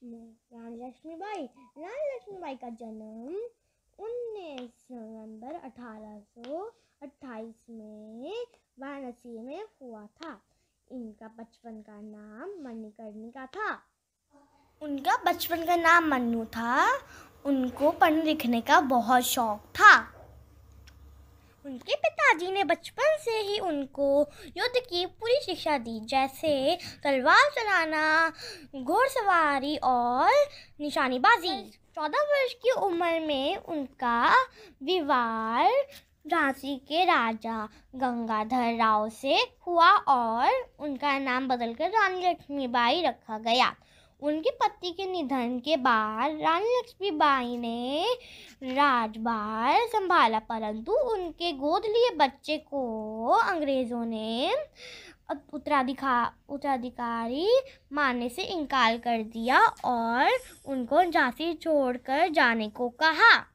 रानी लक्ष्मीबाई का जन्म 19 नवंबर 1828 में वाराणसी में हुआ था। इनका बचपन का नाम मणिकर्णिका था। उनका बचपन का नाम मन्नू था। उनको पढ़ने लिखने का बहुत शौक था। उनके पिताजी ने बचपन से ही उनको युद्ध की पूरी शिक्षा दी, जैसे तलवार चलाना, घोड़सवारी और निशानेबाजी। 14 वर्ष की उम्र में उनका विवाह झांसी के राजा गंगाधर राव से हुआ और उनका नाम बदलकर रानी लक्ष्मीबाई रखा गया। उनके पति के निधन के बाद रानी लक्ष्मीबाई ने राजभार संभाला, परंतु उनके गोद लिए बच्चे को अंग्रेजों ने उत्तराधिकारी मानने से इनकार कर दिया और उनको झांसी छोड़कर जाने को कहा।